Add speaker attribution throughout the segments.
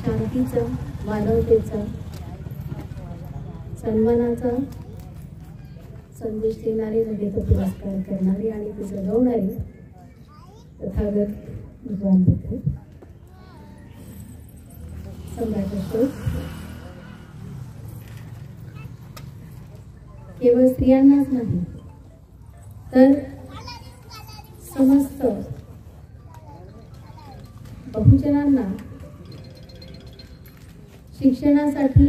Speaker 1: शांतीचा, मानवतेचा, सन्मानाचा संदेश देणारे, नव्हेचा पुरस्कार करणारे आणि ते जगवणारे तथागत भगवान बुद्ध सम्राट अशोक केवळ स्त्रियांनाच नाही तर समस्त बहुजनांना शिक्षणासाठी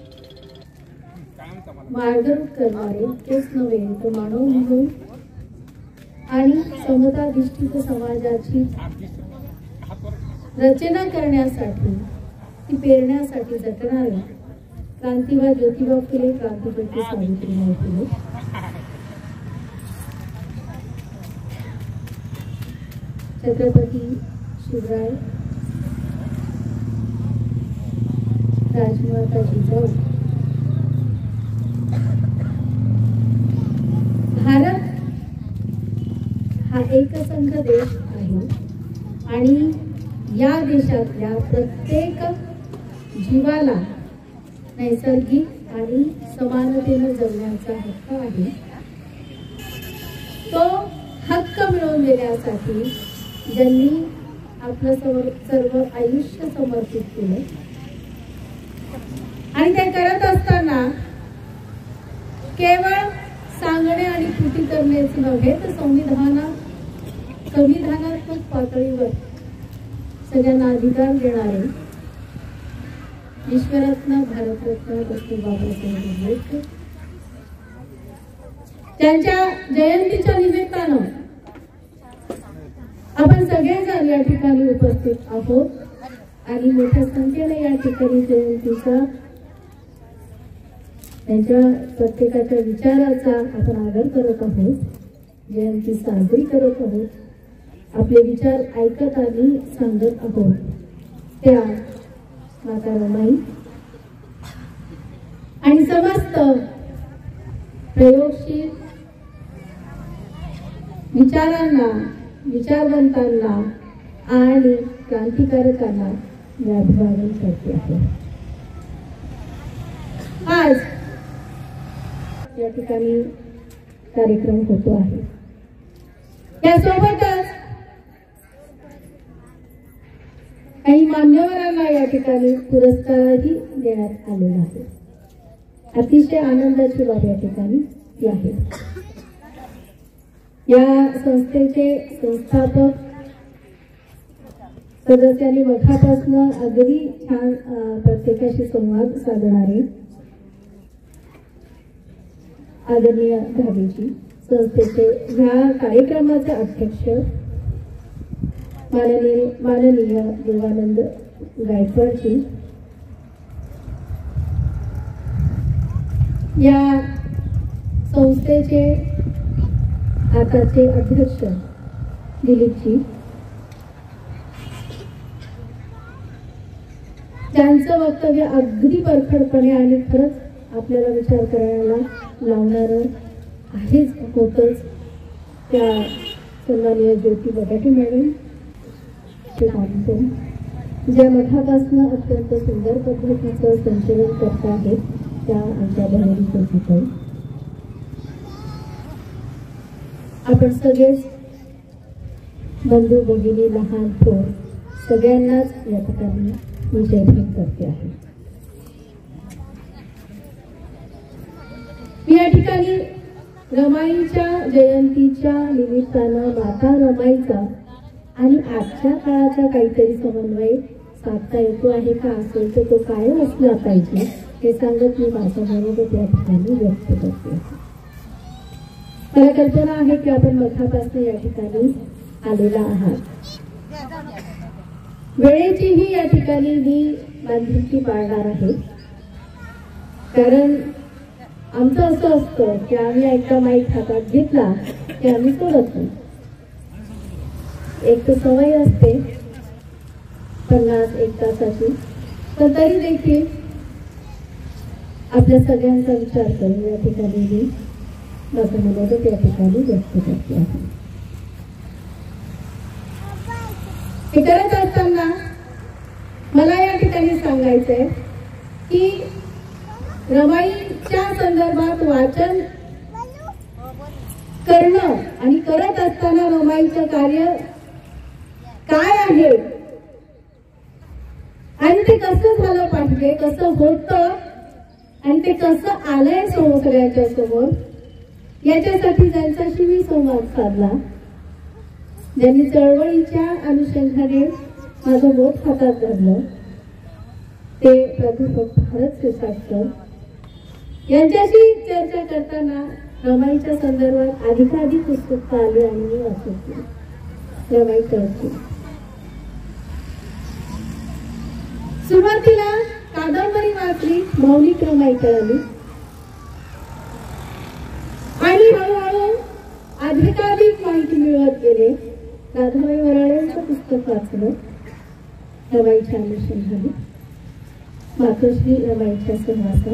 Speaker 1: मार्गरूप करणारे तेच नव्हे तर मानव म्हणून आणि समताधिष्ठित समाजाची रचना करण्यासाठी ती पेरण्यासाठी झटणारे क्रांतिवाद ज्योतिबा फुले, क्रांतिज्योती सावित्रीबाई फुले, छत्रपती शिवराय, राजमाता जिजाऊ, भारत हा एकसंघ देश आहे आणि या देशातल्या प्रत्येक जीवाला नैसर्गिक आणि समानतेने जगण्याचा हक्क आहे. तो हक्क मिळवून देण्यासाठी ज्यांनी आपलं सर्व आयुष्य समर्पित केले आणि ते करत असताना केवळ सांगणे आणि कृती करण्याच नव्हे तर संविधानात्मक पातळीवर सगळ्यांना अधिकार देणारे विश्वरत्न भारतरत्न डॉक्टर बाबासाहेब आंबेडकर त्यांच्या जयंतीच्या निमित्तानं आपण सगळेजण या ठिकाणी उपस्थित आहोत आणि मोठ्या संख्येने या ठिकाणी जयंतीचा त्यांच्या प्रत्येकाच्या विचाराचा आपण आदर करत आहोत, जयंती साजरी करत आहोत, आपले विचार ऐकत आणि सांगत आहोत. त्या माता रमाई आणि समस्त प्रयोगशील विचारांना, विचारवंतांना आणि क्रांतिकारकांना मी अभिवादन करते आहे. आज या ठिकाणी कार्यक्रम होतो आहे. त्यासोबतच काही मान्यवरांना या ठिकाणी पुरस्कारही देण्यात आलेला आहे. अतिशय आनंदाची बाब या ठिकाणी आहे. या संस्थेचे संस्थापक सदस्यांनी मठापासून अगदी छान प्रत्येकाशी संवाद साधणारे आदरणीय धाबेजी, संस्थेचे ह्या कार्यक्रमाचे अध्यक्ष माननीय देवानंद गायकवाडजी, या संस्थेचे आताचे अध्यक्ष दिलीपजी, त्यांचं वक्तव्य अगदी परखडपणे आणि खरंच आपल्याला विचार करायला लावणारं आहेच होतच. त्या सन्माननीय ज्योती बटाटे मॅडम ज्या मठापासून अत्यंत सुंदर पद्धतीचं संचलन करत आहेत त्या आमच्या बहिणी प्रतिताई, आपण सगळेच बंधू भगिनी, लहान थोर सगळ्यांनाच या ठिकाणी मी जयभीम करते आहे. या ठिकाणी रमाईच्या जयंतीच्या निमित्तानं माता रमाईचा आणि आजच्या काळाचा काहीतरी समन्वय साधता येतो आहे का, असेल तर तो कायम असला पाहिजे हे सांगत मी माझ्या मनोगत या ठिकाणी व्यक्त करते. मला कल्पना आहे की आपण मठापासून या ठिकाणी आलेला आहात. वेळेचीही या ठिकाणी मी बांधिलकी पाळणार आहे, कारण आमचं असं असतं की आम्ही एकदा माईक हातात घेतला की आम्ही सोडत नाही. एक तर सवय असते 50-1 तासाची, पण तरी देखील आपल्या सगळ्यांचा विचार करून या ठिकाणी मी माझं मनोगत या ठिकाणी व्यक्त करते आहे. हे करत असताना मला या ठिकाणी सांगायचंय की रमाईच्या संदर्भात वाचन करणं आणि करत असताना रमाईचं कार्य काय आहे आणि ते कसं झालं पाहिजे, कसं होतं आणि ते कसं आलंय सगळ्याच्या समोर, याच्यासाठी ज्यांच्याशी मी संवाद साधला, ज्यांनी चळवळीच्या अनुषंगाने माझं बोट हातात धरलं, ते प्राध्यापक भारत शिरसाटकर यांच्याशी चर्चा करताना रमाईच्या संदर्भात अधिकाधिक उत्सुकता आली आणि मी वाचत रमाई कळते. सुरुवातीला कादंबरी वाचली, भावनिक रमाई कळली आणि हळूहळू अधिकाधिक माहिती मिळवत गेले. राधाबाई वराळेंचं पुस्तक वाचलं रमाईच्या अनुषंगाने, मातोश्री रमाईच्या सहवासात.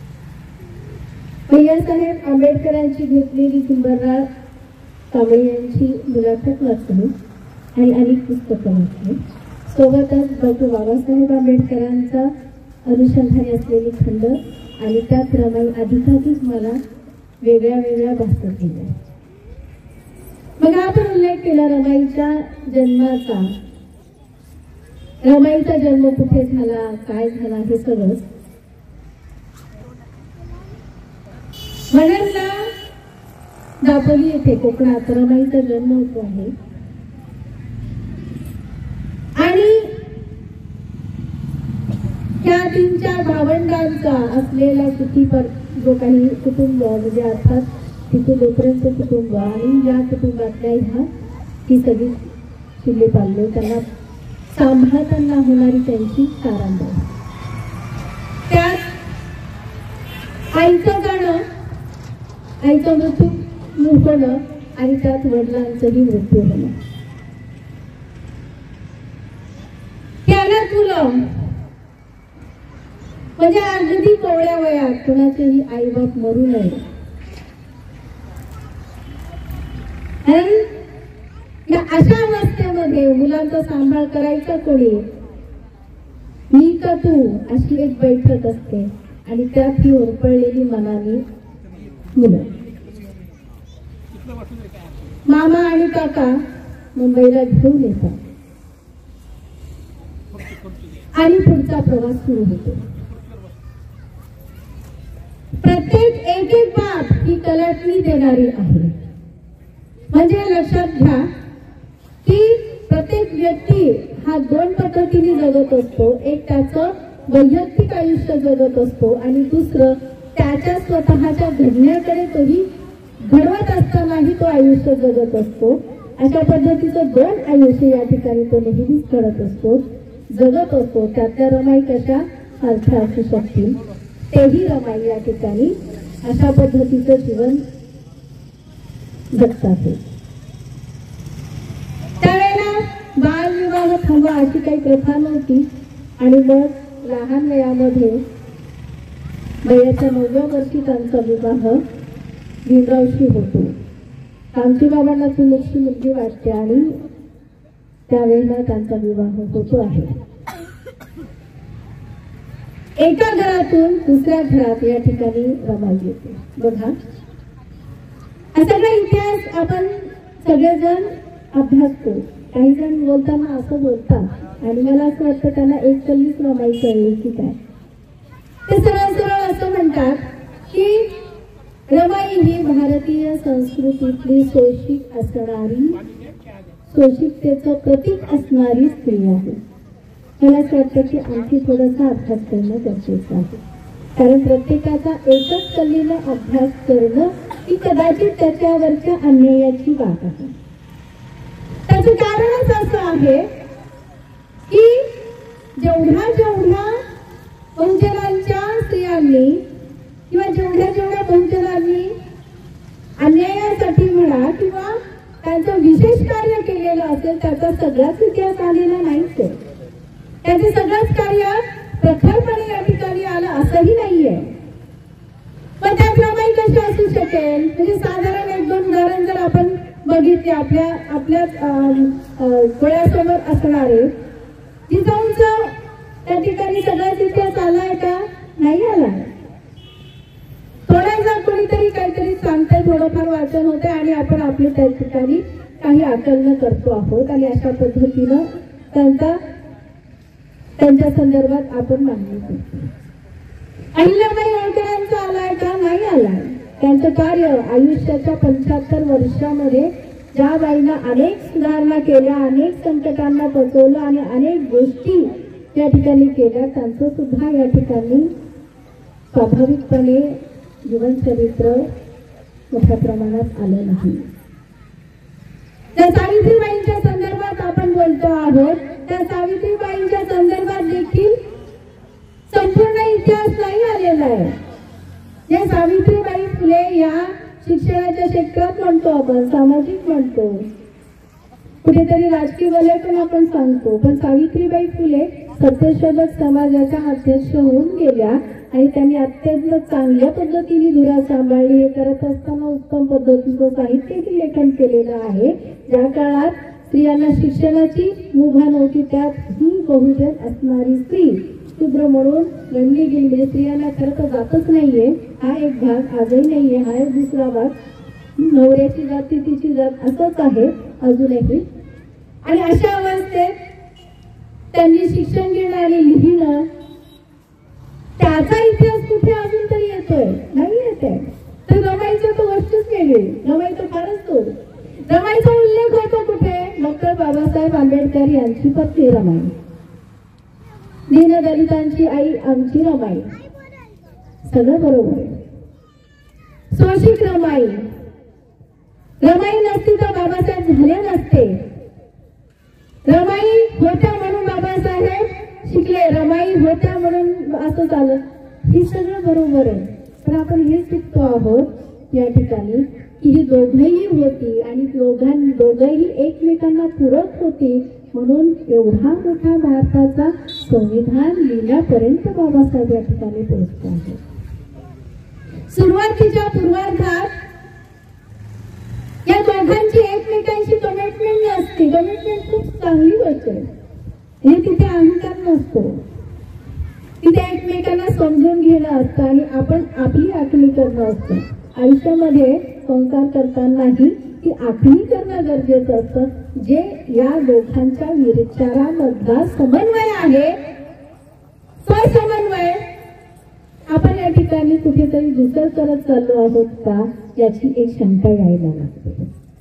Speaker 1: भैयासाहेब आंबेडकरांची घेतलेली चिंबरराळ कांबळे यांची मुलाखत वाचली आणि अनेक पुस्तकं वाचली. सोबतच डॉक्टर बाबासाहेब आंबेडकरांचा अनुषंगाने असलेली खंड आणि त्यात रमाई अधिकाधिक मला वेगळ्या वेगळ्या भासत गेल्या. मग आपण उल्लेख केला रमाईच्या जन्माचा. रमाईचा जन्म कुठे झाला, काय झाला हे सगळं. म्हणूनला दापोली येथे कोकणात रमाईचा जन्म होतो आहे आणि त्या 3-4 भावंडांचा असलेला सुखी जो काही कुटुंब, म्हणजे अर्थात तिथे जोपर्यंत कुटुंब आणि या कुटुंबातल्या ह्या ती सगळी शिल्ले पाळले, त्यांना सांभाळताना होणारी त्यांची तारांबळ, त्यात आईचं गाणं, आईचं मृत्यू होणं आणि त्यात वडिलांचंही मृत्यू होणं. त्याला तुला म्हणजे अगदी कोवळ्या वयात कुणाचेही आई बाप मरू नये, या अशा अवस्थेमध्ये मुलांचा सांभाळ करायचा कोणी, मी का तू, अशी एक बैठक असते आणि त्यात ही ओरपळलेली मनाली मुलं. मामा आणि काका मुंबईला घेऊन येतात आणि पुढचा प्रवास सुरू होतो. प्रत्येक एक बाब ही कलाटणी देणारी आहे. म्हणजे लक्षात घ्या की प्रत्येक व्यक्ती हा 2 पद्धतीने जगत असतो. एक त्याचं वैयक्तिक आयुष्य जगत असतो आणि दुसरं त्याच्या स्वतःच्या घडण्याकडे तोही घडवत असतानाही तो आयुष्य जगत असतो. अशा पद्धतीचं 2 आयुष्य या ठिकाणी तो नेहमीच घडत असतो, जगत असतो. त्यातल्या रमाई कशा सारख्या असू शकतील, तेही रमाई या ठिकाणी अशा पद्धतीचं जीवन जगतात. त्यावेळेला बालविवाह थांबवा अशी काही प्रथा नव्हती आणि मग लहान वयामध्ये वयाच्या 9व्या वर्षी त्यांचा विवाह भीमरावशी होतो. कांतीबाबांना ती मोठी मुलगी वाटते आणि त्यावेळेला त्यांचा विवाह होतो आहे. एका घरातून दुसऱ्या घरात या ठिकाणी रमाई येते. बघा, हा सगळा इतिहास आपण सगळेजण अभ्यासतो. काही जण बोलताना असं बोलतात आणि मला असं वाटतं त्यांना एक कल्लीच रमाई कळली की काय. ते सरळ सरळ असं म्हणतात की रमाई ही भारतीय संस्कृतीतली शोषित असणारी, शोषिततेचं प्रतीक असणारी स्त्री आहे. मला असं वाटतं की आणखी थोडासा अभ्यास करणं गरजेचं आहे, कारण प्रत्येकाचा एकच कलीला अभ्यास करणं ही कदाचित त्याच्यावरच्या अन्यायाची बाब आहे. त्याचं कारणच असं आहे की जेवढ्या बहुजनांच्या स्त्रियांनी किंवा जेवढ्या बहुजनांनी अन्यायासाठी म्हणा किंवा त्यांचं विशेष कार्य केलेलं असेल त्याचा सगळाच इतिहास आलेला नाहीच. त्याचे सगळंच कार्य प्रखरपणे या ठिकाणी आलं असंही नाहीये. पण त्यात रमाई कशी असू शकेल, म्हणजे साधारण 1-2 उदाहरण जर आपण बघितले आपल्या डोळ्यासमोर असणारे. जिजाऊंचं ठिकाणी सगळाच इतिहास आलाय का? नाही आलाय. थोडासा कोणीतरी काहीतरी सांगतंय, थोडंफार वाचन होते आणि आपण आपली त्या ठिकाणी काही आकलन करतो आहोत आणि अशा पद्धतीनं त्यांच्या संदर्भात आपण मांडणी करतो. अहिल्याबाई होळकरांचा आलाय का? नाही आलाय. त्यांचं कार्य आयुष्याच्या 75 वर्षामध्ये ज्या बाईंना अनेक सुधारणा केल्या, अनेक संकटांना पचवलं आणि अनेक गोष्टी या ठिकाणी केल्या, त्यांचं सुद्धा या ठिकाणी स्वाभाविकपणे जीवनचरित्र मोठ्या प्रमाणात आलं नाही. त्या सावित्रीबाईंच्या संदर्भात आपण बोलतो आहोत, त्या सावित्रीबाईंच्या संदर्भात देखील संपूर्ण इतिहास नाही आलेला आहे. या सावित्रीबाई फुले या शिक्षणाच्या क्षेत्रात म्हणतो आपण, सामाजिक म्हणतो, कुठेतरी राजकीय वलय पण आपण सांगतो, पण सावित्रीबाई फुले सत्यशोधक समाजाच्या अध्यक्ष होऊन गेल्या आणि त्यांनी अत्यंत चांगल्या पद्धतीने धुरा सांभाळली. हे करत असताना उत्तम पद्धतीचं साहित्यही लेखन केलेलं आहे. ज्या काळात स्त्रियांना शिक्षणाची मुभा नव्हती, त्यात ही बहुजन असणारी स्त्री शूद्र म्हणून गणली गेली. म्हणजे स्त्रियांना खरं तर जातच नाहीये, हा एक भाग आजही नाहीये, हा एक दुसरा भाग. नवऱ्याची जात तिची जात असंच आहे अजूनही. आणि अशा अवस्थेत त्यांनी शिक्षण घेणं आणि लिहिणं, त्याचा इतिहास कुठे अजून तरी येतोय? नाही येत आहे. तर रमाईचं तर गोष्टच वेगळी, रमाई तर फारच तो. रमाईचा उल्लेख होतो कुठे? डॉक्टर बाबासाहेब आंबेडकर यांची पत्नी रमाई, दीनदलितांची आई आमची रमाई, सगळं बरोबर आहे. शोषित रमाई, रमाई नसती तर बाबासाहेब झाले नसते. रमाई होत्या म्हणून बाबासाहेब शिकले, रमाई होत्या म्हणून असं झालं, हे सगळं बरोबर आहे. पण आपण हे शिकतो आहोत या ठिकाणी की ही दोघंही होती आणि दोघंही एकमेकांना पूरक होती, म्हणून एवढा मोठा भारताचा संविधान लिहिण्यापर्यंत बाबासाहेब या ठिकाणी पोहोचले आहेत. सुरुवातीच्या पूर्वार्धात या दोघांची एकमेकांशी कमिटमेंट नसते. कमिटमेंट खूप चांगली गोष्ट आहे. हे तिथे अहंकार नसतो, तिथे एकमेकांना समजून घेणं असतं आणि आपण आपली आखणी करणं असतं. आयुष्यामध्ये संसार करतानाही ती आखणी करणं गरजेचं असतं. जे या दोघांच्या विचारामधला समन्वय आहे, स्वसमन्वय, आपण या ठिकाणी कुठेतरी दुसरं करत चाललो आहोत का याची एक शंका यायला लागते.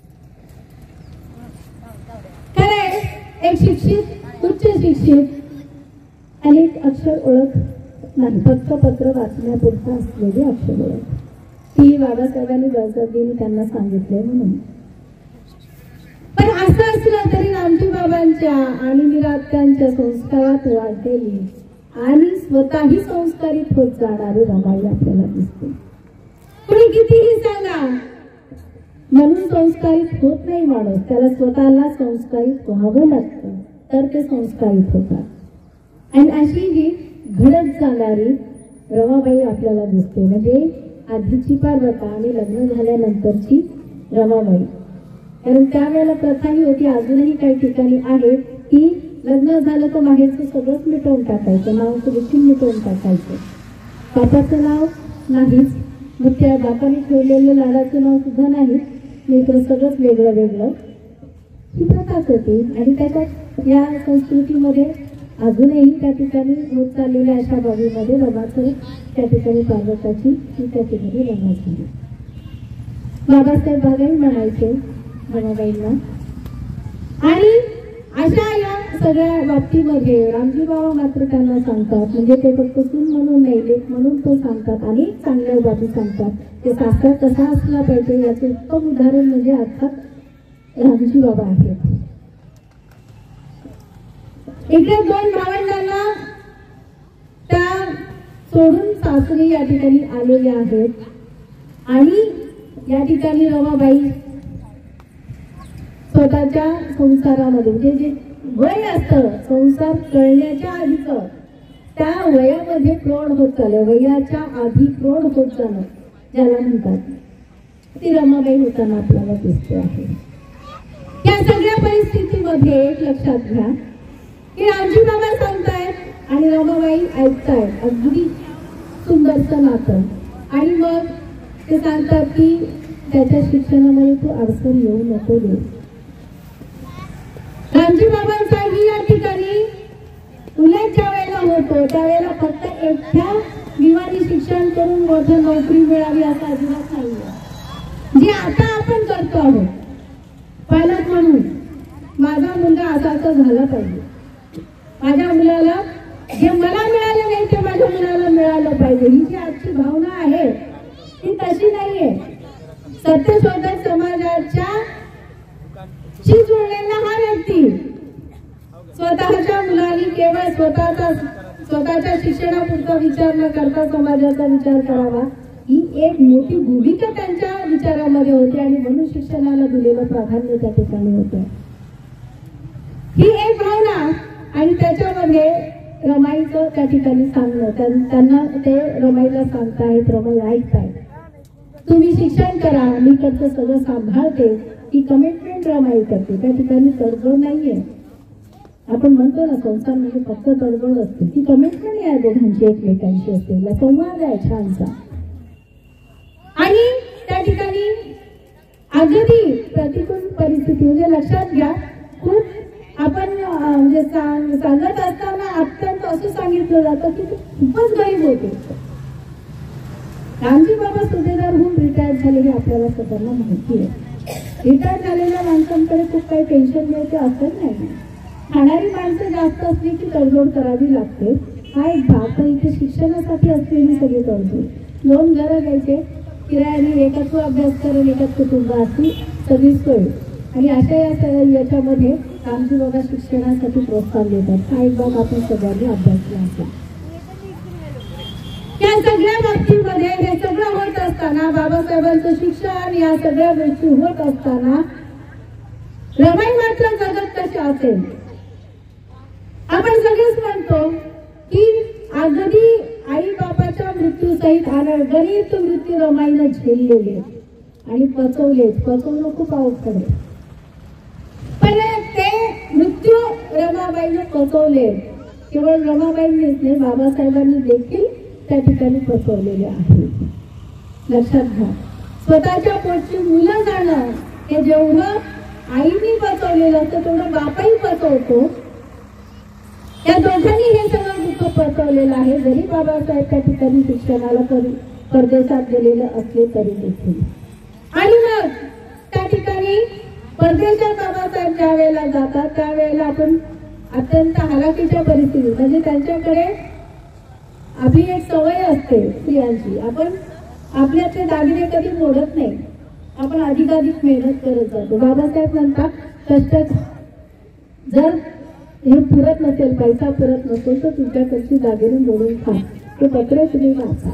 Speaker 1: खरंय, एक शिक्षित, उच्च शिक्षित अनेक अक्षर ओळख नाही, फक्त पत्र वाचण्यापुरता असलेली अक्षर ओळख, ती बाबासाहेबांनी बळजबरीने त्यांना सांगितले म्हणून. पण असं असलं तरी रामजी बाबांच्या आणि मीरात्यांच्या संस्कारात वाढलेली आणि स्वतःही संस्कारित होत जाणारी रमाई आपल्याला दिसते. कुणी कितीही सांगा, म्हणून संस्कारित होत नाही माणूस, त्याला स्वतःला संस्कारित व्हावं लागतं तर ते संस्कारित होतात. आणि अशी ही घडत जाणारी रमाबाई आपल्याला दिसते. म्हणजे आधीची पार्वता आणि लग्न झाल्यानंतरची रमाबाई. कारण त्यावेळेला प्रथाही होती, अजूनही काही ठिकाणी आहे की लग्न झालं तर माहेरचं सगळंच मिटवून टाकायचं, नावाचं देखील मिटवून टाकायचं. बापाचं नाव नाहीच, मग त्या बापाने ठेवलेलं लाडाचं नाव सुद्धा नाही, मित्र सगळंच वेगळं वेगळं, ही प्रथाच होती. आणि त्याच्यात या संस्कृतीमध्ये अजूनही त्या ठिकाणी होत चाललेल्या अशा बाबीमध्ये रमाचं त्या ठिकाणी पार्वताची ही त्या ठिकाणी रमा झाली. बाबासाहेब बागाही म्हणायचे रमाबाईंना. आणि अशा या सगळ्या बाबतीमध्ये रामजी बाबा मात्र त्यांना सांगतात, म्हणजे ते फक्त सून म्हणून नाही, लेख म्हणून तो सांगतात, अनेक चांगल्या बाबी सांगतात. ते सासरा कसा असला पाहिजे याचे उत्तम उदाहरण म्हणजे अर्थात रामजी बाबा आहेत. इकडे दोन भावंडांना त्या सोडून सासरी या ठिकाणी आलेले आहेत आणि या ठिकाणी रमाबाई स्वतःच्या संसारामध्ये, म्हणजे जे वय असतं संसार कळण्याच्या आधीचं, त्या वयामध्ये प्रौढ होत चाललं, वयाच्या आधी प्रौढ होत जाणं ज्याला म्हणतात, ती रमाबाई होताना आपल्याला दिसते आहे. या सगळ्या परिस्थितीमध्ये एक लक्षात घ्या की रामजी बाबा सांगतायत आणि रमाबाई ऐकतायत, अगदी सुंदरचं नातं. आणि मग ते सांगतात की त्याच्या शिक्षणामध्ये तू अडचण येऊ नको देऊ. रामजी बाबांचाही या ठिकाणी उल्लेख ज्या वेळेला होतो त्यावेळेला फक्त एकट्या दिवाणी शिक्षण करून मोठं नोकरी मिळावी असं अजिबात नाहीये. जे आता आपण करतो आहोत पालक म्हणून, माझा मुलगा असा झाला पाहिजे, माझ्या मुलाला जे मला मिळालं नाही ते माझ्या मुलाला मिळालं पाहिजे, ही जी आजची भावना आहे ती तशी नाहीये. सत्यशोधक समाजाच्या शी जुळलेला हा व्यक्ती स्वतःच्या मुलांनी केवळ स्वतःच्या शिक्षणापुरता विचार न करता समाजाचा विचार करावा, ही एक मोठी भूमिका त्यांच्या विचारामध्ये होती. आणि म्हणून शिक्षणाला दिलेलं प्राधान्य त्या ठिकाणी होतं. ही एक भावना. आणि त्याच्यामध्ये रमाईचं त्या ठिकाणी सांगणं, त्यांना ते रमाईला सांगतायत, रमाई ऐकतायत, तुम्ही शिक्षण करा, मी करतो सगळं सांभाळते, ही कमिटमेंट रमाई करते. त्या ठिकाणी तडजोड नाहीये. आपण म्हणतो ना संसार म्हणजे फक्त तडजोड असते, ती कमिटमेंट आहे दोघांची एकमेकांशी असलेला संवाद आहे छानसा. आणि त्या ठिकाणी अगदी प्रतिकूल परिस्थिती म्हणजे लक्षात घ्या, खूप आपण म्हणजे सांगत असताना अत्यंत असं सांगितलं जातं की खूपच गरीब होते. रामजी बाबा सुभेदार होऊन रिटायर झाले हे आपल्याला सगळ्यांना माहिती आहे. रिटायर झालेल्या माणसांकडे खूप काही टेन्शन घ्यायचे असत नाही. खाणारी माणसं जास्त असली की तडजोड करावी लागते, हा एक भाग. पण इथे शिक्षणासाठी असलेली सगळी तडजोड, 2 घरं घ्यायचे किरायाने, एकाच अभ्यास करेल, एकाच कुटुंब अशी सगळी सोय. आणि अशा याच्यामध्ये रामजी बाबा शिक्षणासाठी प्रोत्साहन देतात. हा एक भाग आपण सगळ्यांनी अभ्यासला असेल. या सगळ्या बाबतीमध्ये हे सगळं होत असताना, बाबासाहेबांचं शिक्षण या सगळ्या गोष्टी होत असताना रमाई मात्र जगत कशी असेल. आपण सगळेच म्हणतो की अगदी आई बापाच्या मृत्यू सहित गणित मृत्यू रमाईनं झेललेले आणि पचवणं खूप अवघड आहे. पण ते मृत्यू रमाबाईने पचवले. केवळ रमाबाईंनीच नाही, बाबासाहेबांनी देखील त्या ठिकाणी पचवलेले आहे. लक्षात घ्या, स्वतःच्या पोटची मुलं जाणं हे जेवढं आईनी पचवलेलं असतं तेवढं बापाही पचवतो. या दोघांनी हे सगळं दुःख पचवलेलं आहे. जरी बाबासाहेब त्या ठिकाणी शिक्षणाला परदेशात गेलेले असले तरी देखील. आणि मग त्या ठिकाणी परदेशात बाबासाहेब ज्या वेळेला जातात त्यावेळेला आपण अत्यंत हालाकीच्या परिस्थितीत, म्हणजे त्यांच्याकडे आपली एक सवय असते स्त्रियांची, आपण आपल्याचे दागिने कधी मोडत नाही, आपण अधिकाधिक मेहनत करत जातो. बाबासाहेब म्हणतात कष्ट जर हे पुरत नसेल, पैसा पुरत नसेल तर तुमच्याकडची दागिने मोडून खा, ते पत्र तुम्ही वाचा.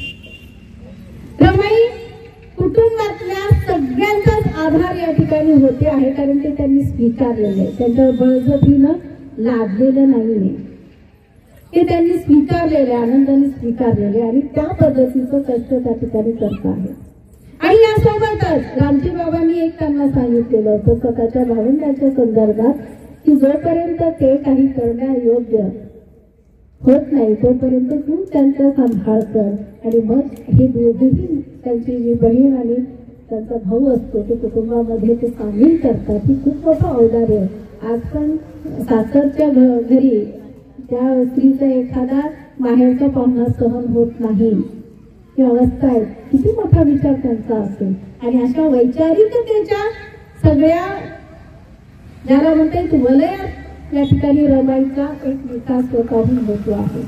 Speaker 1: रमाई कुटुंबातल्या सगळ्यांचाच आधार या ठिकाणी होते आहे, कारण ते त्यांनी स्वीकारलेलं आहे. त्यांच्यावर बळजबरीनं लादलेलं नाहीये, ते त्यांनी स्वीकारलेले, आनंदाने स्वीकारलेले आणि त्या पद्धतीचं कष्ट त्या ठिकाणी करत आहे. आणि यासोबतच रामजी बाबांनी एक त्यांना सांगितलेलं होतं स्वतःच्या भावंडांच्या संदर्भात की जोपर्यंत ते काही करण्यायोग्य होत नाही तोपर्यंत तू त्यांचा सांभाळ कर. आणि मग हे दोघेही, त्यांची जी बहीण आणि त्यांचा भाऊ असतो ते कुटुंबामध्ये ते सामील करतात. ही खूप मोठं औदार्य आहे. आज पण सासरच्या घरी त्या स्त्रीचा एखादा माहेरचा पाहुणा सहन होत नाही, ही अवस्था आहे. किती मोठा विचार त्यांचा असेल. आणि अशा वैचारिकतेच्या सगळ्या ज्याला म्हणता येईल वलयात या ठिकाणी रमाईचा एक विकास स्वतःहून होतो आहे.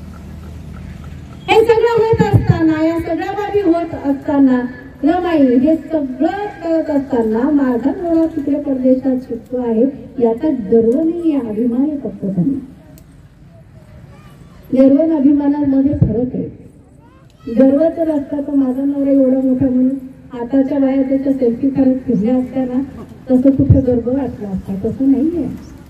Speaker 1: हे सगळं होत असताना, या सगळ्या बाबी होत असताना, रमाई हे सगळं करत असताना माझा मुलगा तिकडे परदेशात शिकतो आहे याचा गर्व नाही, अभिमान आहे फक्त त्यांना. गर्व आणि अभिमानामध्ये फरक आहे. गर्व तर असता तर माझा नवरा एवढा मोठा म्हणून आताच्या बाया त्याच्या सेल्फी करत फिरल्या असत्या ना, तसं कुठं गर्व वाटला असता. तसं नाहीये,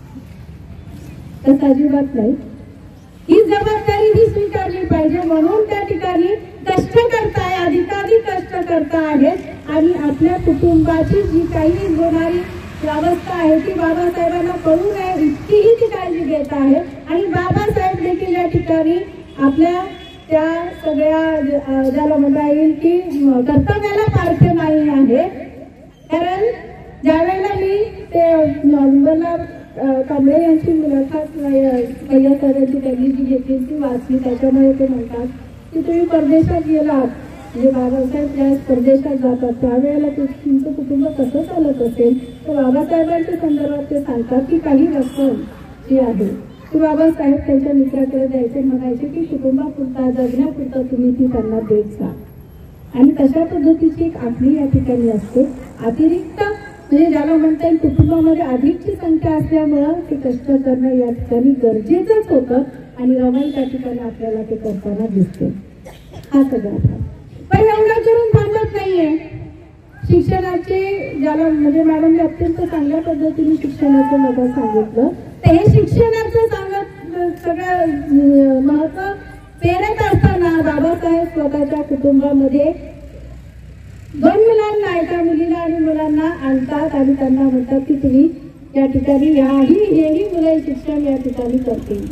Speaker 1: तसं अजिबात नाही. ही जबाबदारी ही स्वीकारली पाहिजे. म्हणून त्या ठिकाणी कष्ट करताय, अधिकाधिक कष्ट करता आहेत आणि आपल्या कुटुंबाची जी काही होणारी अवस्था आहे ती बाबासाहेबांना कळू नये इतकीही ती काळजी घेत आहे. आणि बाबासाहेब देखील या ठिकाणी आपल्या त्या सगळ्या ज्याला म्हणता येईल की कर्तव्याला पारखे नाही आहे. कारण ज्यावेळेला मी ते मला कांबळे यांची मुलाखत भैया सरांची त्यांनी जी घेतली ती वाचली. त्याच्यामुळे ते म्हणतात की तुम्ही परदेशात गेलात, म्हणजे बाबासाहेब ज्या परदेशात जातात त्यावेळेला तुमचं कुटुंब कसं चालत असेल, तर बाबासाहेबांच्या संदर्भात ते सांगतात की काही रक्कम जी आहे ती बाबासाहेब त्यांच्या मित्राकडे द्यायचे, म्हणायचे की कुटुंबापुरता जगण्यापुरता तुम्ही ती त्यांना देत जा. आणि तशा पद्धतीची एक आखणी या ठिकाणी असते. अतिरिक्त म्हणजे ज्याला म्हणता येईल कुटुंबामध्ये अधिकची संख्या असल्यामुळं ते कष्ट करणं या ठिकाणी गरजेचंच होतं आणि रमाई त्या ठिकाणी आपल्याला ते करताना दिसते. हा सगळा भाग पण एवढं करून थांबत नाहीये. शिक्षणाचे ज्याला म्हणजे मॅडमने अत्यंत चांगल्या पद्धतीने शिक्षणाचं मला सांगितलं. तर हे शिक्षणाचं सांगत सगळं महत्व पेरत असताना बाबासाहेब स्वतःच्या कुटुंबामध्ये 2 मुलांना, एका मुलीला आणि मुलांना आणतात आणि त्यांना म्हणतात की तुम्ही या ठिकाणी हेही मुलं शिक्षण या ठिकाणी करतील.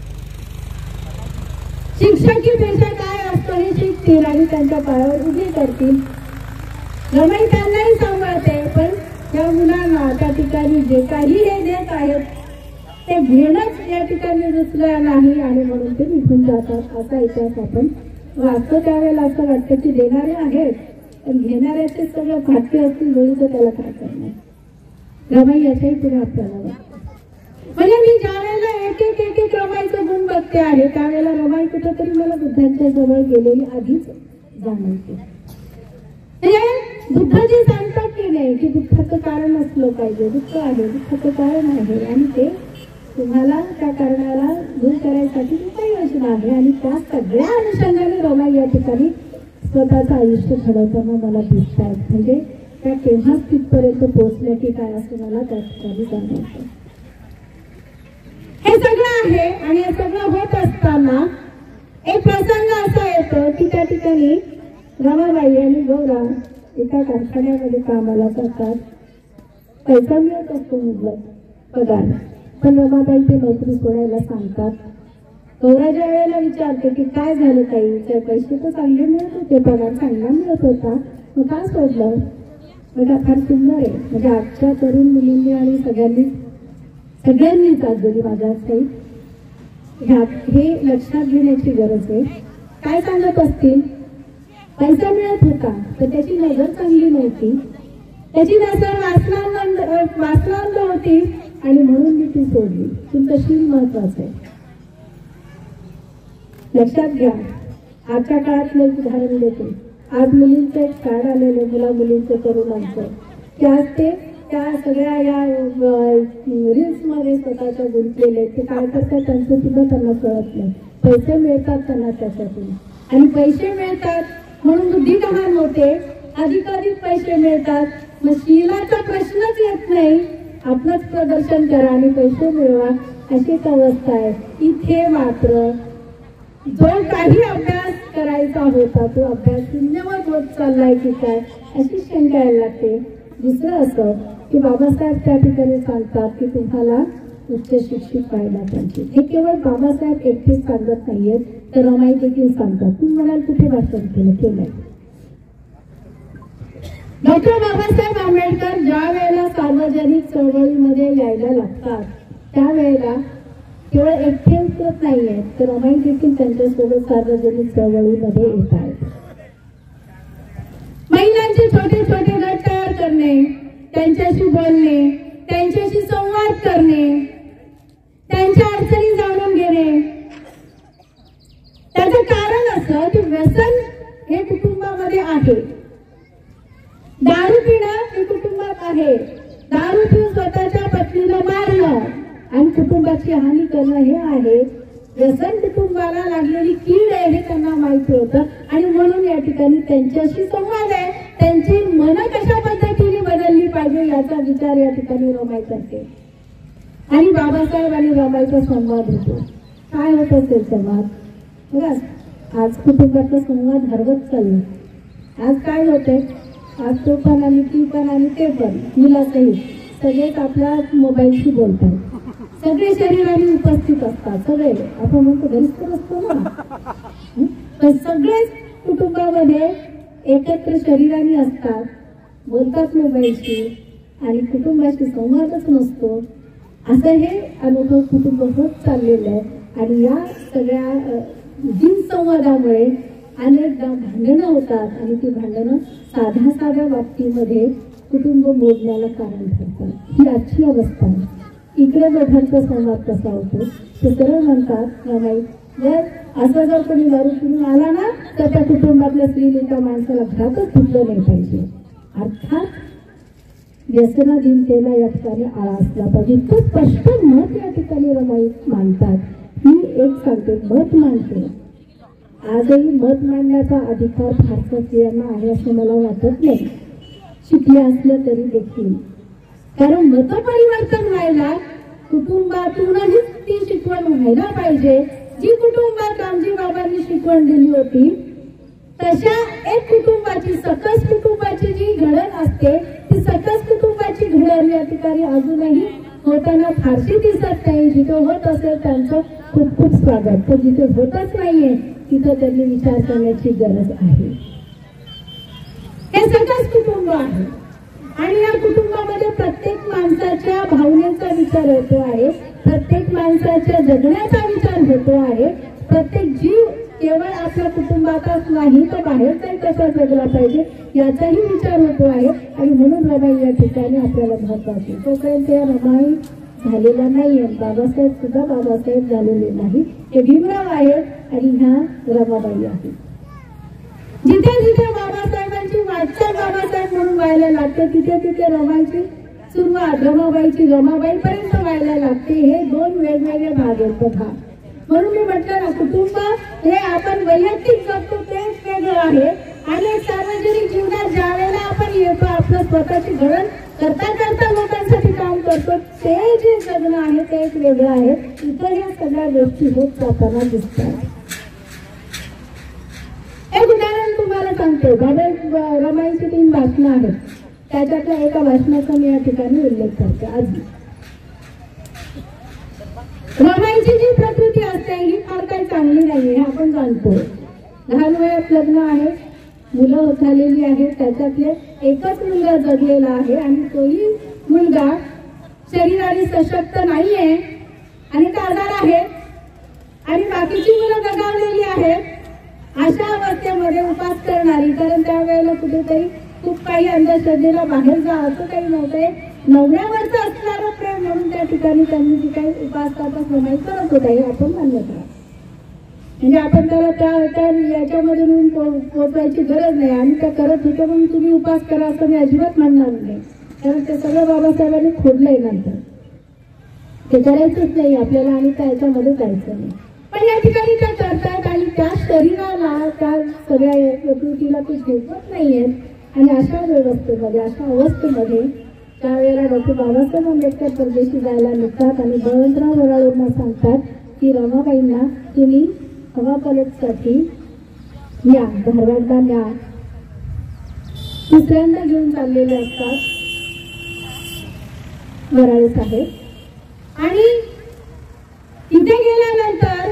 Speaker 1: शिक्षकी पेशा काय असतो हे शिकतील आणि त्यांच्या पायावर उभी करतील. रमाई त्यांनाही सांभाळते, पण या मुलांना त्या ठिकाणी जे काही हे देत आहेत ते घेणंच या ठिकाणी रुचलं नाही आणि म्हणून ते निघून जातात. असा इतिहास आपण वाचतो. त्यावेळेला असं वाटतं की देणारे आहेत पण घेणाऱ्याचे सगळं भाग्य असतील वेळी तर त्याला काय करणार. रमाई याच्याही पुढे आपल्याला वाटतं. म्हणजे मी ज्या वेळेला एक एक रमाईचं गुण बघते आहे त्यावेळेला रमाई कुठंतरी मला बुद्धांच्या जवळ गेलेली आधीच जाणवते. म्हणजे बुद्धाजी सांगतात की नाही की दुःखाचं कारण असलं पाहिजे, दुःख आहे, दुःखाचं कारण आहे आणि ते तुम्हाला त्या कारणाला दूर करायसाठी उपाययोजना आहे. आणि त्या सगळ्या अनुषंगाने रमाई या ठिकाणी स्वतःचं आयुष्य घडवताना मला दिसत आहेत. म्हणजे त्या केव्हाच तिथपर्यंत पोहोचल्या की काय असं मला त्या ठिकाणी जाणवतं. हे सगळं आहे आणि हे सगळं होत असताना एक प्रसंग असा येतो की त्या ठिकाणी रमाबाई आणि गौरा एका कारखान्यामध्ये कामाला जातात. पैसा मिळत असतो मुबलक पगार, पण रमाबाई ते नोकरी सोडायला सांगतात. गौरा ज्या वेळेला विचारते की काय झालं ताई, त्या पैसे तर चांगले मिळत होते, पगार चांगला मिळत होता, मग का सोडलं. बघा फार सुंदर आहे. म्हणजे आजच्या तरुण मुलींनी आणि सगळ्यांनीच आज जरी माझ्या हे लक्षात घेण्याची गरज आहे. काय सांगत असतील, पैसा मिळत होता तर त्याची नजर चांगली नव्हती, त्याची नजर वासनांद होती आणि म्हणून मी ती सोडली. तुमचं शील महत्वाचं आहे. लक्षात घ्या. आजच्या काळातलं एक उदाहरण देते. आज मुलींचं एक कार्ड आलेलं मुला मुलींचं तरुणांचं की आज ते त्या सगळ्या या रील्स मध्ये स्वतःच्या गुंतलेले ते काय करतात त्यांचं सुद्धा त्यांना कळत नाही. पैसे मिळतात त्यांना त्याच्यातून आणि पैसे मिळतात म्हणून बुद्धी गहाण होते. अधिकाधिक पैसे मिळतात मग शीलाचा प्रश्नच येत नाही. आपलंच प्रदर्शन करा आणि पैसे मिळवा अशीच अवस्था आहे. इथे मात्र जो काही अभ्यास करायचा होता तो अभ्यास शून्यवत होत चाललाय की काय अशी शंका यायला लागते. दुसरं असं की बाबासाहेब त्या ठिकाणी सांगतात की तुम्हाला उच्च शिक्षित व्हायला पाहिजे. हे केवळ बाबासाहेब एकटेच सांगत नाहीयेत तर रमाई देखील सांगतात. तुम्ही म्हणाल कुठे भाषण केलंय. डॉक्टर बाबासाहेब आंबेडकर ज्या वेळेला सार्वजनिक चळवळीमध्ये यायला लागतात त्यावेळेला केवळ एकटे उतरत नाहीये तर रमाई देखील त्यांच्यासोबत सार्वजनिक चळवळीमध्ये येत आहेत. महिलांचे छोटे छोटे गट तयार करणे, त्यांच्याशी बोलणे, त्यांच्याशी संवाद करणे, त्यांच्या अडचणी जाणून घेणे. त्याचं कारण असं की व्यसन हे कुटुंबामध्ये आहे. दारू पिणं हे कुटुंबात आहे. दारू पिऊन स्वतःच्या पत्नीला मारणं आणि कुटुंबाची हानी करणं हे आहे. व्यसन कुटुंबाला लागलेली कीड आहे हे त्यांना माहिती होतं आणि म्हणून या ठिकाणी त्यांच्याशी संवाद आहे. त्यांची मनं कशा पद्धतीने बदलली पाहिजे याचा विचार या ठिकाणी रमाई करते आणि बाबासाहेब आणि रमाईचा संवाद होतो. काय होत असेल संवाद बघा. आज कुटुंबाचा संवाद हरवत चालला. आज काय होतंय, आज तो पण आणि ती पण आणि ते पण मुलासहित सगळेच आपल्या मोबाईलशी बोलतात. सगळे शरीराने उपस्थित असतात, सगळे आपण म्हणतो घरीच असतो ना, पण सगळेच कुटुंबामध्ये एकत्र शरीराने असतात, बोलतात मोबाईलशी आणि कुटुंबाशी संवादच नसतो. असं हे अनुभव कुटुंब होत चाललेलं आहे. आणि या सगळ्या बिनसंवादामुळे अनेकदा भांडणं होतात आणि ती भांडणं साध्या बाबतीमध्ये कुटुंब मोडण्याला कारण ठरतात. ही आजची अवस्था आहे. इकडे दोघांचा संवाद कसा होतो ते सरळ म्हणतात नाही, जर जर कोणी दारू पिऊन आला ना तर त्या कुटुंबातल्या स्त्रीलिंगा माणसाला घरातच ठेवलं नाही पाहिजे. अर्थात व्यसनाधीनतेला या ठिकाणी आळा असला पाहिजे. इतकं स्पष्ट मत या ठिकाणी रमाई मांडतात. मी एक सांगते, मत मांडते. आजही मत मांडण्याचा अधिकार फारसा स्त्रियांना आहे असं मला वाटत नाही, शिकले असलं तरी देखील. कारण मत परिवर्तन व्हायला कुटुंबातूनही ती शिकवण व्हायला पाहिजे. जी कुटुंबात रामजी बाबांनी शिकवण दिली होती तशा एक कुटुंबाची, सकस कुटुंबाची जी घडण असते ती सकस कुटुंबाची घडण या ठिकाणी अजूनही होताना फारशी दिसत नाही. जिथे होत असेल त्यांचं खूप खूप स्वागत, पण जिथे होतच नाहीये तिथं त्यांनी विचार करण्याची गरज आहे. हे सकस कुटुंब आहे आणि या कुटुंबामध्ये प्रत्येक माणसाच्या भावनेचा विचार होतो आहे, प्रत्येक माणसाच्या जगण्याचा विचार होतो आहे. प्रत्येक जीव केवळ आपल्या कुटुंबातच नाही तर बाहेरचाही कसा जगला पाहिजे याचाही विचार होतो आहे. आणि म्हणून रमाई या ठिकाणी आपल्याला महत्वाची. तोपर्यंत या रमाई झालेला नाहीये. बाबासाहेब सुद्धा बाबासाहेब झालेले नाही, हे भीमराव आहेत आणि ह्या रमाबाई आहेत. जिथे जिथे बाबासाहेबांची वाटचाल बाबासाहेब म्हणून व्हायला लागते तिथे तिथे रमाईची सुरुवात रमाबाईची रमाबाईपर्यंत व्हायला लागते. हे दोन वेगवेगळे भाग आहेत बघा. म्हणून मी म्हटलं ना, कुटुंब हे आपण वैयक्तिक जगतो तेच वेगळं आहे आणि सार्वजनिक जीवनात ज्या वेळेला आपण येतो आपलं स्वतःची घडण करता करता लोकांसाठी काम करतो ते जे जगणं आहे ते एक वेगळं आहे. इतर या सगळ्या गोष्टी होत जाताना दिसतात. एक उदाहरण तुम्हाला सांगतो. बाबा रमाईची 3 भाषणं आहेत, त्याच्यातल्या एका भाषणाचा मी या ठिकाणी उल्लेख करते. आज रमाईची जी प्रकृती असते ही फार काही चांगली नाहीये हे आपण जाणतो. लहान वयात लग्न आहे, मुलं झालेली आहेत, त्याच्यातले एकच मुलगा जगलेला आहे आणि तोही मुलगा शरीराने सशक्त नाहीये आणि आजार आहे आणि बाकीची मुलं दगावलेली आहेत. अशा अवस्थेमध्ये उपास करणारी, कारण त्यावेळेला कुठेतरी खूप काही अंधश्रद्धेला बाहेर जा असं काही नव्हते, नवऱ्यावरचं असणारं प्रेम म्हणून त्या ठिकाणी त्यांनी जी काही उपासकाचा प्रमाण करत होता हे आपण मान्य करा. म्हणजे आपण त्याला त्या याच्यामधून पोचवायची गरज नाही. आम्ही त्या करत होतो म्हणून तुम्ही उपास करा असं मी अजिबात म्हणणार नाही, कारण ते सगळं बाबासाहेबांनी खोडलंय नंतर. ते करायचंच नाही आपल्याला आणि त्या याच्यामध्ये जायचं नाही. पण या ठिकाणी त्या करतात आणि त्या शरीराला त्या सगळ्या प्रकृतीला ते झेपत नाहीयेत. आणि अशा व्यवस्थेमध्ये अशा अवस्थेमध्ये त्यावेळेला डॉक्टर बाबासाहेब आंबेडकर परदेशी जायला निघतात आणि बळवंतराव वराळेंना सांगतात की रमाबाईंना तुम्ही हवापलटसाठी या धारवाडला न्या. दुसऱ्यांदा घेऊन चाललेले असतात वराळे साहेब आणि तिथे गेल्यानंतर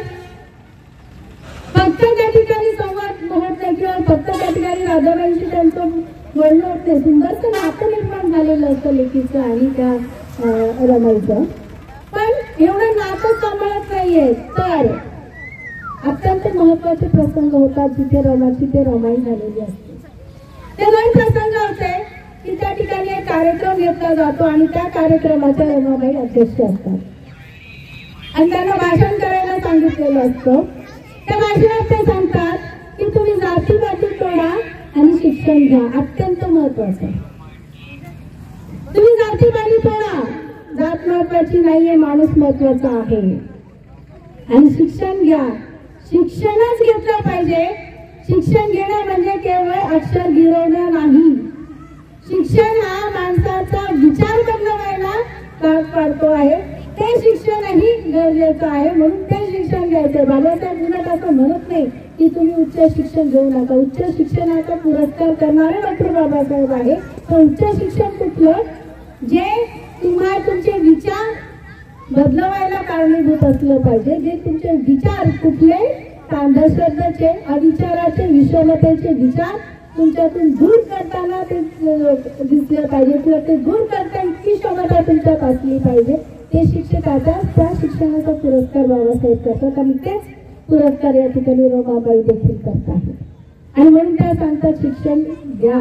Speaker 1: फक्त त्या ठिकाणी संवाद होत नाही किंवा फक्त त्या ठिकाणी राधाबाईंशी त्यांचं बोलणं होत नाही. सुंदरसं नातं निर्माण झालेलं असतं लेकीचं आणि त्या रमाईचं, पण एवढं नातं सांभाळत नाहीये. तर अत्यंत महत्वाचे प्रसंग होतात जिथे रमाई झालेली असते. ते 2 प्रसंग होते की त्या ठिकाणी एक कार्यक्रम घेतला जातो आणि त्या कार्यक्रमाच्या रमाबाई अध्यक्ष असतात आणि त्यांना भाषण करायला सांगितलेलं असतं. त्या भाषणात ते सांगतात की तुम्ही जातीपाती तोडा आणि शिक्षण घ्या. अत्यंत महत्वाचं. तुम्ही जातीपाती तोडा, जात महत्वाची नाहीये, माणूस महत्वाचा आहे. आणि शिक्षण घ्या. शिक्षणच घेतलं पाहिजे. शिक्षण घेणं म्हणजे केवळ अक्षर गिरवणं नाही. शिक्षण हा माणसाचा विचार बनवायला भाग पाडतो आहे. ते शिक्षणही गरजेचं आहे, म्हणून ते शिक्षण घ्यायचं. बाबासाहेब उलट असं म्हणत नाही की तुम्ही उच्च शिक्षण घेऊ नका. उच्च शिक्षणाचा पुरस्कार करणारे डॉक्टर बाबासाहेब आहे. तर उच्च शिक्षण कुठलं जे तुम्हाला तुमचे विचार बदलवायला कारणीभूत असलं पाहिजे, जे तुमचे विचार कुठले अंधश्रद्धेचे, अविचाराचे, विषमतेचे विचार तुमच्यातून दूर करताना ते दिसले पाहिजे किंवा ते दूर करता इतकी क्षमता तुमच्यात असली पाहिजे. ते शिक्षक आता त्या शिक्षणाचा पुरस्कार बाबासाहेब करतात आणि तेच पुरस्कार या ठिकाणी रमाबाई देखील करत आहेत. आणि म्हणून त्या सांगतात शिक्षण द्या.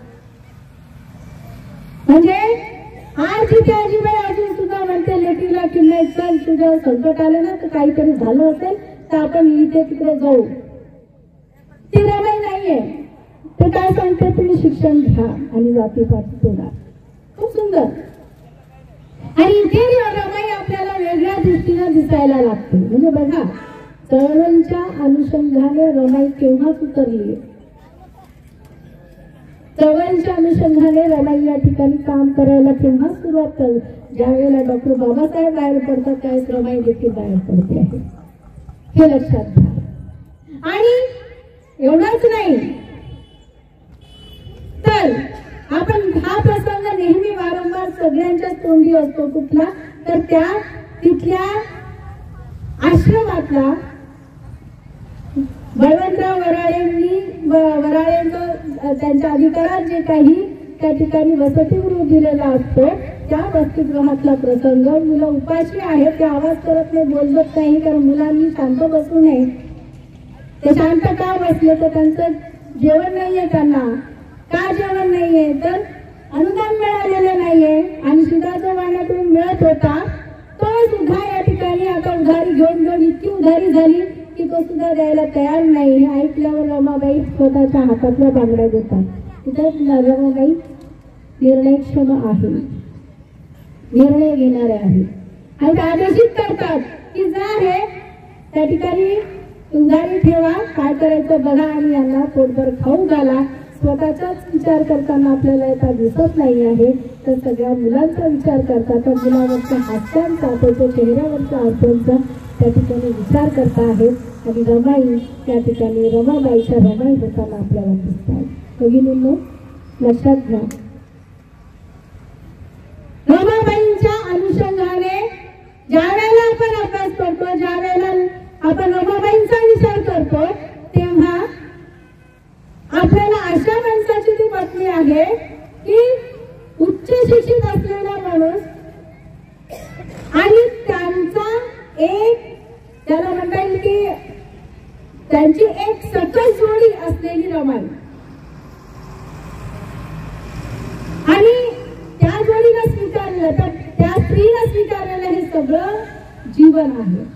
Speaker 1: म्हणजे आज जिथे आजीबाई अजून सुद्धा म्हणते लेकीला की नाही चल तुझं संकट आलं ना तर काहीतरी झालं असेल तर आपण इथे तिकडे जाऊ, ती रमाई नाहीये. तर काय सांगते, तुम्ही शिक्षण घ्या आणि जातीपाती तोडा. खूप सुंदर. आणि इथे रमाई आपल्याला वेगळ्या दृष्टीने दिसायला लागते. म्हणजे बघा, चळवळीच्या अनुषंगाने रमाई केव्हाच उतरली, चळवळीच्या अनुषंगाने रमाई या ठिकाणी काम करायला केव्हा सुरुवात करते, ज्या वेळेला डॉक्टर बाबासाहेब बाहेर पडतात त्यावेळेस रमाई देखील बाहेर पडते आहे, हे लक्षात घ्या. आणि एवढंच नाही तर आपण हा प्रसंग नेहमी वारंवार सगळ्यांच्याच तोंडी असतो. कुठला तर त्या तिथल्या आश्रमातला बळवंतराव वराळेंचं त्यांच्या अधिकारात जे काही त्या ठिकाणी वसतिगृह दिलेला असतो त्या वसतिगृहातला प्रसंग. मुलं उपाशी आहेत, ते आवाज करत नाही, बोलत नाही, कारण मुलांनी शांत बसू नये. ते शांत का बसले तर त्यांचं जेवण नाहीये, त्यांना का जेवण नाहीये तर अनुदान मिळालेलं नाहीये आणि शिधाच्या वाण्यातून मिळत होता तो सुद्धा या ठिकाणी आता उधारी घेऊन इतकी उधारी झाली की तो सुद्धा द्यायला तयार नाही. हे ऐकल्यावर रमाबाई स्वतःच्या हातातल्या बांगड्या देतात. तिथं रमाबाई निर्णयक्षम आहे, निर्णय घेणारे आहेत आणि आदेशित करतात की जा हे त्या ठिकाणी उधारी ठेवा, काय करायचं बघा आणि यांना पोटभर खाऊ घाला. स्वतःचाच विचार करताना आपल्याला आता दिसत नाही आहे तर सगळ्या मुलांचा विचार करतात. त्या मुलावरच्या हास्यांचा, त्याच्या चेहऱ्यावरच्या अर्थांचा त्या ठिकाणी विचार करता आहेत आणि रमाई त्या ठिकाणी रमाबाईच्या रमाई होताना आपल्याला दिसतात. भगिनींनो लक्षात घ्या, रमाबाईंच्या अनुषंगाने ज्या वेळेला आपण अभ्यास करतो, ज्या वेळेला आपण रमाबाईंचा विचार करतो तेव्हा आपल्याला अशा माणसाची ती पत्नी आहे की उच्च शिक्षित असलेला माणूस आणि त्यांचा एक त्याला म्हणता येईल की त्यांची एक सकस जोडी असलेली रमाई आणि त्या जोडीला स्वीकारलं तर त्या स्त्रीला स्वीकारलेलं हे सगळं जीवन आहे.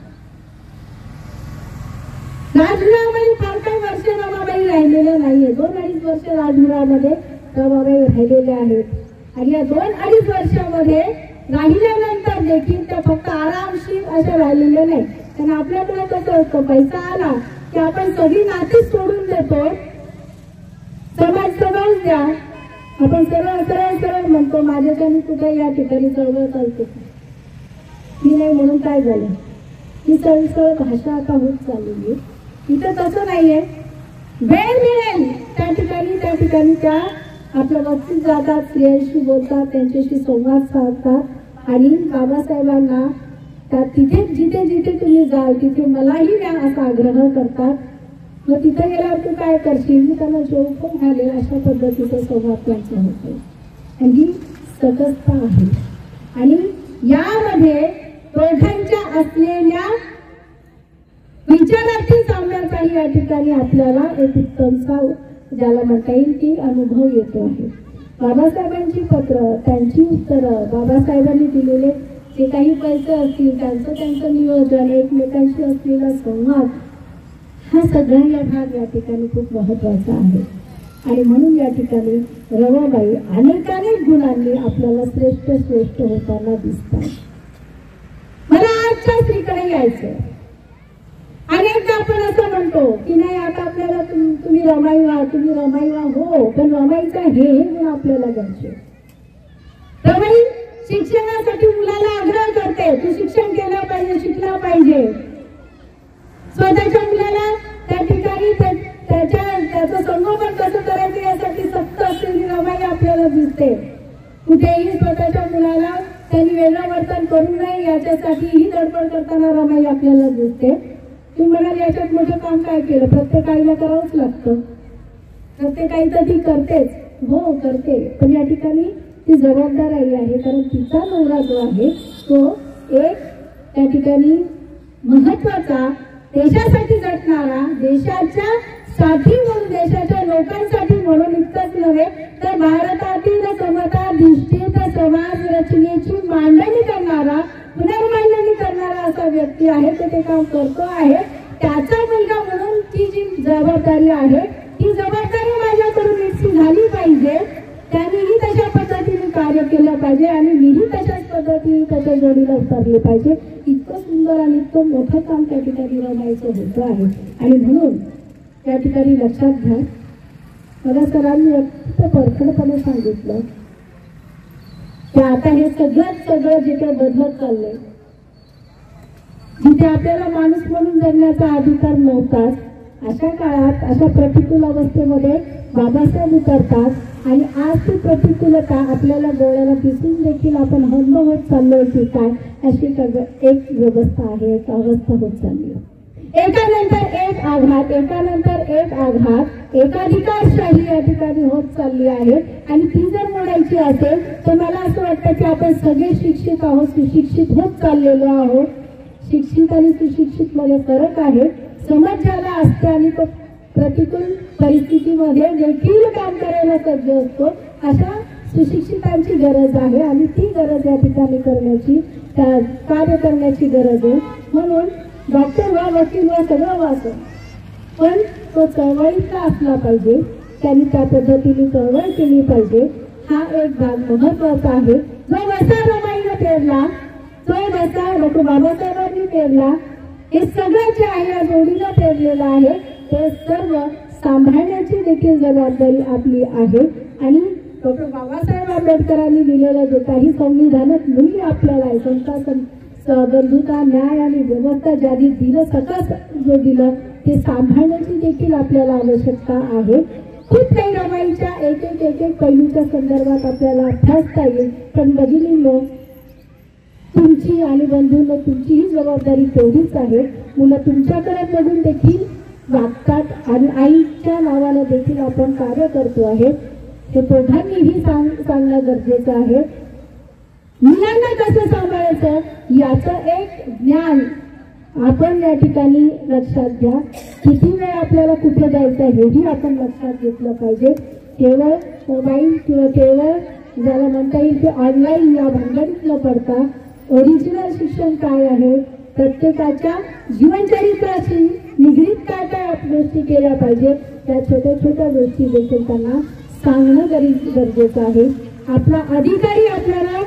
Speaker 1: राजगृहामध्ये फार काही वर्ष रमाबाई राहिलेले नाहीये. 2-2.5 वर्ष राजगृहामध्ये रमाबाई राहिलेले आहेत आणि या 2-2.5 वर्षामध्ये राहिल्यानंतर देखील त्या फक्त आरामशीर अशा राहिलेल्या नाही. कारण आपल्याकडे कसं असतं, पैसा आला की आपण सगळी नाती सोडून देतो, समाज सगळंच द्या, आपण सरळ सरळ सरळ म्हणतो. माझ्याच्याने कुठे या ठिकाणी चळवळ चालते मी नाही म्हणून काय झालं, ही सरळ भाषा आता होत चाललेली. इथं तसं नाहीये. वेळ मिळेल त्या ठिकाणी त्या आपल्या वस्तीत जातात, स्त्रियांशी बोलतात, त्यांच्याशी संवाद साधतात आणि बाबासाहेबांना त्या तिथे जिथे जिथे तुम्ही जाल तिथे मलाही द्या असा आग्रह करतात. मग तिथे गेल्यावर तू काय करशील, मी त्यांना जेवण पण घालेल अशा पद्धतीचा संवाद त्यांचा होतो. आणि ही सकसता आहे आणि यामध्ये दोघांच्या असलेल्या विचारार्थी साम्याचाही या ठिकाणी आपल्याला एक उत्तमसा ज्याला म्हणता येईल की अनुभव येतो आहे. बाबासाहेबांची पत्र, त्यांची उत्तरं, बाबासाहेबांनी दिलेले जे काही पैसे असतील त्यांचं नियोजन, एकमेकांशी असलेला संवाद, हा सगळा भाग या ठिकाणी खूप महत्वाचा आहे. आणि म्हणून या ठिकाणी रमाबाई अनेक गुणांनी आपल्याला श्रेष्ठ होताना दिसतात. मला आजच्या स्त्रीकडे यायचं. अनेकदा आपण असं म्हणतो की नाही आता आपल्याला तुम्ही रमाई व्हा हो, पण रमाईचा हे गुण आपल्याला घ्यायचे. रमाई शिक्षणासाठी मुलाला आग्रह करते, तू शिक्षण केलं पाहिजे, शिकलं पाहिजे. स्वतःच्या मुलाला त्या ठिकाणी त्याचं संगोपन कसं करायचं यासाठी सक्त असलेली रमाई आपल्याला दिसते. कुठेही स्वतःच्या मुलाला त्यांनी वेगळं वर्तन करू नये याच्यासाठी ही धडपड करताना रमाई आपल्याला दिसते. तुम्ही म्हणाल याच्यात मोठं काम काय केलं? प्रत्येक आईला करावंच लागतं, प्रत्येक आई तर ती करतेच, हो करते, पण या ठिकाणी ती जबाबदार आई आहे. कारण तिचा नवरा जो आहे तो एक त्या ठिकाणी महत्वाचा, देशासाठी झटणारा, देशाच्या साठी म्हणून, देशाच्या लोकांसाठी म्हणून इतकंच नव्हे तर भारतातील समता निश्चित समाज रचनेची मांडणी करणारा, पुनर्मांडणी करणारा असा व्यक्ती आहे. तो ते काम करतो आहे. त्याचा मुलगा म्हणून ती जी जबाबदारी आहे ती जबाबदारी माझ्याकडून नीटशी झाली पाहिजे. त्यांनीही तशा पद्धतीने कार्य केलं पाहिजे आणि मीही तशाच पद्धतीने त्याच्या जोडीला उतरले पाहिजे. इतकं सुंदर आणि इतकं मोठं काम त्या ठिकाणी रमायचं होतं आहे. आणि म्हणून त्या ठिकाणी लक्षात घ्या, मला सरांनी अत्यंत परखडपणे सांगितलं की आता हे सगळं जे काही बदलत चाललंय, जिथे आपल्याला माणूस म्हणून जगण्याचा अधिकार नव्हताच, अशा काळात अशा प्रतिकूल अवस्थेमध्ये बाबासाहेब उतरतात आणि आज ती प्रतिकूलता आपल्याला डोळ्याला दिसून देखील आपण हंब होत चाललोय की काय, अशी एक व्यवस्था आहे, एक अवस्था होत चालली आहे. एकानंतर एक आघात, एकानंतर एक आघात, एकाधिकारशाही या ठिकाणी होत चालली आहे. आणि ती जर म्हणायची असेल तर मला असं वाटतं की आपण सगळे शिक्षित आहोत, सुशिक्षित होत चाललेलो आहोत. शिक्षित आणि सुशिक्षित मध्ये फरक आहे. समज ज्याला असते आणि तो प्रतिकूल परिस्थितीमध्ये देखील काम करायला सज्ज असतो, अशा सुशिक्षितांची गरज आहे आणि ती गरज या ठिकाणी करण्याची, कार्य करण्याची गरज आहे. म्हणून डॉक्टर व्हा, वकील व्हा, सगळं व्हायचं, पण तो चळवळीचा असला पाहिजे, त्यांनी त्या पद्धतीने चळवळ केली पाहिजे. हा एक भाग महत्वाचा आहे. जो वसा रमाईने पेरला, तो वसा डॉक्टर बाबासाहेबांनी पेरला, हे सगळं जे आहे या जोडीला पेरलेलं आहे, ते सर्व सांभाळण्याची देखील जबाबदारी आपली आहे. आणि डॉक्टर बाबासाहेब आंबेडकरांनी दिलेलं जे काही संविधानात मूल्य आपल्याला आहे, समता, बंधुता, न्याय आणि व्यवस्था ज्यांनी दिलं, सकस जे दिलं, ते सांभाळण्याची देखील आपल्याला आवश्यकता आहे. खूप काही रमाईच्या एक पैलूच्या संदर्भात आपल्याला अभ्यासता येईल, पण भगिनींनो, तुमची आणि बंधूंनो, तुमची ही जबाबदारी तेवढीच आहे. मुलं तुमच्याकडे बघून देखील वागतात आणि आईच्या नावानं देखील आपण कार्य करतो आहे, हे दोघांनीही सांगणं गरजेचं आहे. मुलांना कसं सांभाळायचं याचं एक ज्ञान आपण या ठिकाणी लक्षात घ्या. किती वेळ आपल्याला कुठे जायचं हेही आपण लक्षात घेतलं पाहिजे. केवळ मोबाईल किंवा केवळ ज्याला म्हणता येईल की ऑनलाईन या भानगडीत न पडता ओरिजिनल शिक्षण काय आहे, प्रत्येकाच्या जीवनचरित्राशी निगडीत काय काय गोष्टी केल्या पाहिजे, त्या छोट्या छोट्या गोष्टी देखील त्यांना सांगणं गरजेचं आहे. आपला अधिकारी आपल्याला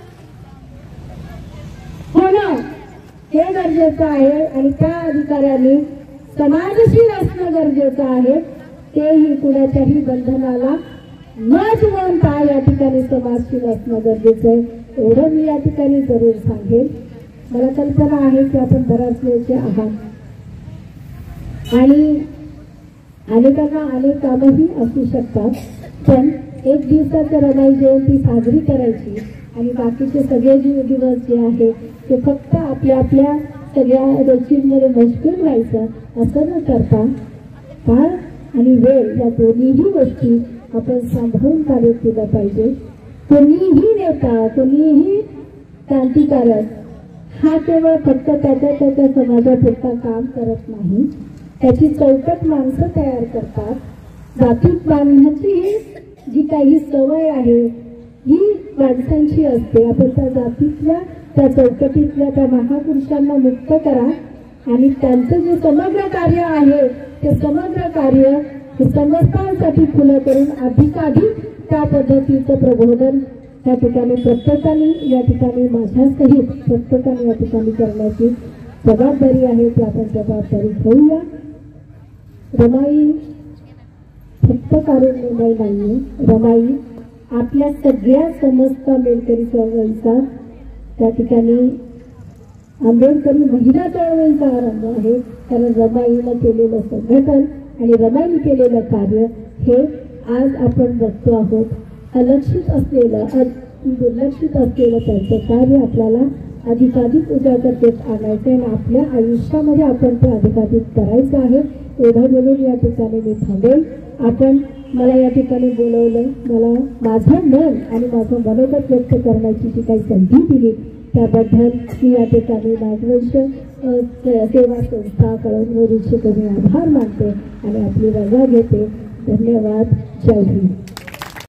Speaker 1: होणं हे गरजेचं आहे आणि त्या अधिकाऱ्याने समाजशील असणं गरजेचं आहे. तेही कुणाच्याही बंधनाला न जुळवता या ठिकाणी समाजशील असणं गरजेचं आहे. एवढं मी या ठिकाणी जरूर सांगेन. मला कल्पना आहे की आपण बऱ्याच वेळचे आहात आणि अनेकांना अनेक कामही असू शकतात, पण एक दिवसाचं रमाई जयंती साजरी करायची आणि बाकीचे सगळे दिवस जे आहे ते फक्त आपल्या आपल्या सगळ्या रोजचीमध्ये मशगूल व्हायचं असं न करता काळ आणि वेळ या दोन्हीही गोष्टी आपण सांभाळून कार्य केलं पाहिजे. कोणीही नेता, कोणीही क्रांतिकारक हा केवळ फक्त त्याच्या समाजापुरता काम करत नाही, त्याची चौकट माणसं तयार करतात. जातीत बांधण्याची जी काही सवय आहे ही माणसांची असते. आपण त्या जातीतल्या, त्या चौकटीतल्या त्या महापुरुषांना मुक्त करा आणि त्यांचं जे समग्र कार्य आहे ते समग्र कार्य समस्तांसाठी खुलं करून अधिकाधिक त्या पद्धतीचं प्रबोधन या ठिकाणी प्रत्येकाने या ठिकाणी माझ्यासहित प्रत्येकाने या ठिकाणी करण्याची जबाबदारी आहे. ती आपण जबाबदारी घेऊया. रमाई फक्त कारुण्यमय नाहीये, रमाई आपल्या सगळ्या समस्त आंबेडकरी चळवळीचा त्या ठिकाणी आंबेडकरी महिला चळवळीचा आरंभ आहे. कारण रमाईनं केलेलं संघटन आणि रमाईने केलेलं कार्य हे आज आपण बघतो आहोत. अलक्षित असलेलं, दुर्लक्षित असलेलं त्यांचं कार्य आपल्याला अधिकाधिक उजागर देत आणायचं आहे आणि आपल्या आयुष्यामध्ये आपण ते अधिकाधिक करायचं आहे. एवढं बोलून या ठिकाणी मी थांबेल. आपण मला या ठिकाणी बोलवलं, मला माझं मन आणि माझं मनोगत व्यक्त करण्याची जी काही संधी दिली त्याबद्दल मी या ठिकाणी नागवंश सेवा संस्था कळमनुरीचे कमी आभार मानते आणि आपली रजा घेते. धन्यवाद. जय हिंद.